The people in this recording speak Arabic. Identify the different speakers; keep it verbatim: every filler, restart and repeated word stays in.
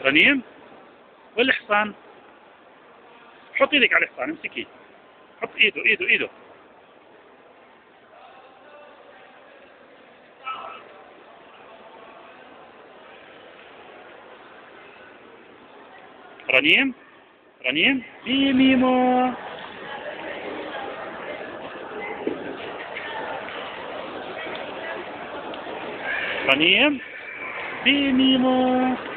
Speaker 1: رنيم ولا حصان؟ حط ايدك على الحصان، امسكيه. حط ايده ايده ايده. رنيم رنيم ميمو ميمو. رنيم ميمو ميمو.